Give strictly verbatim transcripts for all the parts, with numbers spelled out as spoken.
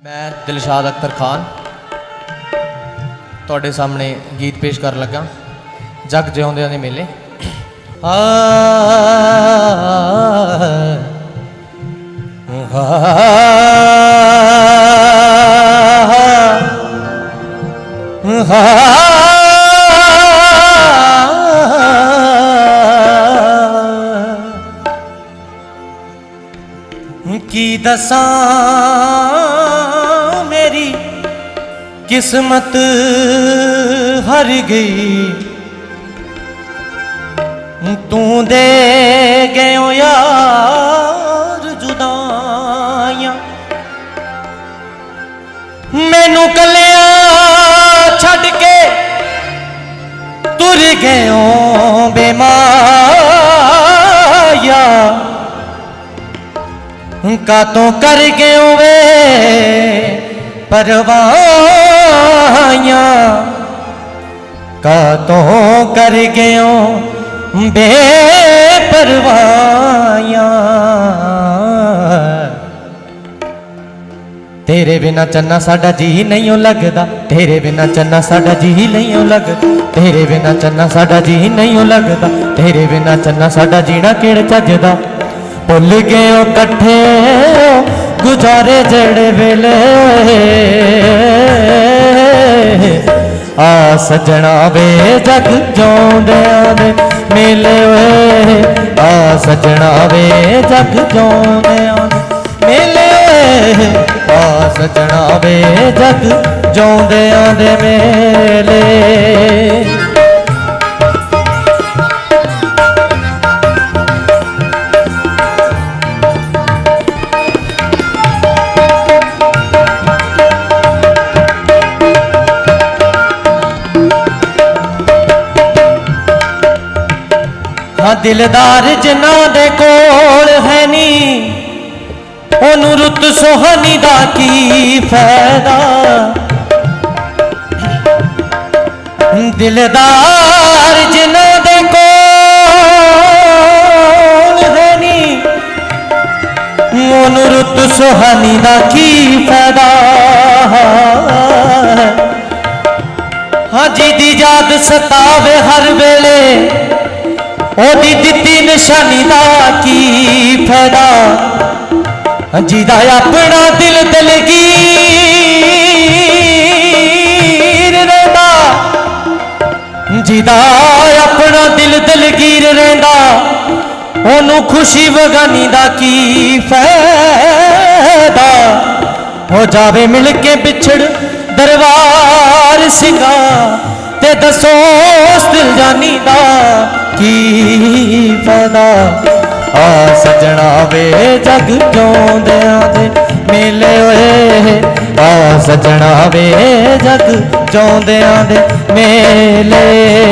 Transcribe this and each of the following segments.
मैं दिलशाद अख्तर खान तुहाडे सामने गीत पेश कर लगा जग जिउंदियां दे मेले। आ की दसां मेरी किस्मत हर गई तू दे गयो यार जुदाइयां मैनू कलिया छड़ के तुर गयो बेमाया का तो कर गयो वे परवाइयां का तो कर गयो बेपरवाइयां तेरे बिना चन्ना साडा जी नहीं लगदा तेरे बिना चन्ना साडा जी नहीं लगदा तेरे बिना चन्ना साडा जी नहीं लगदा तेरे बिना चन्ना साडा जीना केड़ चजदा भुल गए कट्ठे गुजारे जड़े वेले आ सजना वे जग जिउंदियां दे मेले आ सजना वे जग जिउंदियां दे मेले आ सजना वे जग जिउंदियां दे मेले। दिलदार जिन्ना दे कोल है नी ओनू रुत सोहनी दा की फायदा दिलदार जिन्ना दे कोल है नी ओनू रुत सोहनी दा की फायदा हाँ जी दी याद सतावे हर वेले ओदी दित्ती निशानी दा की फायदा जिदा अपना दिल दलगीर रहंदा जिदा अपना दिल दलगीर रहंदा ओनू खुशी बगानी दा की फायदा हो जावे मिल के बिछड़ दरबार सिंगा ते दसो दिल जानी दा की फायदा आ सजना वे जग जिउंदियां दे मेले होए आ सजना वे जग जिउंदियां दे मेले।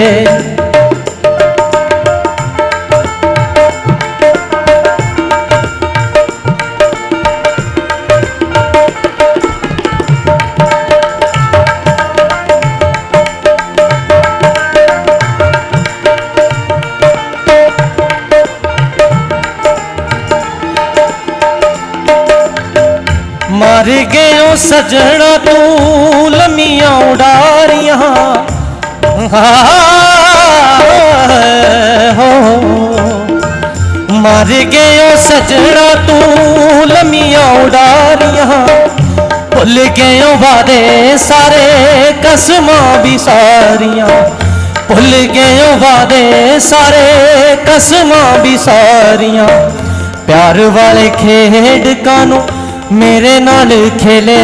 मर गयो सजना तू लमिया उडारियां हो मर गयो सजना तू लमिया उडारियां भुल गयो वादे सारे कसमां भी सारियां भुल गयो वादे सारे कसमां भी सारियां प्यार वाले खेड कानू मेरे नाल खेले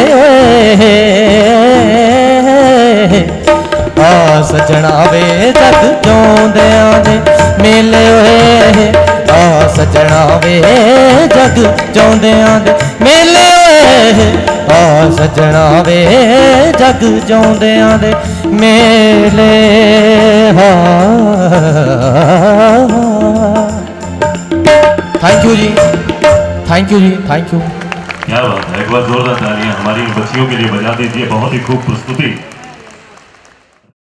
आ सजना वे जग जिउंदियां दे मेले आ सजना वे जग जिउंदियां दे मेले आ सजना वे जग जिउंदियां दे मेले। थैंक यू जी थैंक यू जी थैंक यू। क्या बात है, एक बार जोरदार तालियां हमारी बच्चियों के लिए बजा दीजिए। बहुत ही खूब प्रस्तुति।